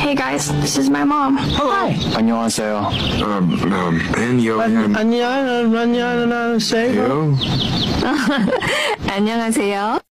Hey guys, this is my mom. Hi. 안녕하세요. 안녕하세요. 안녕하세요.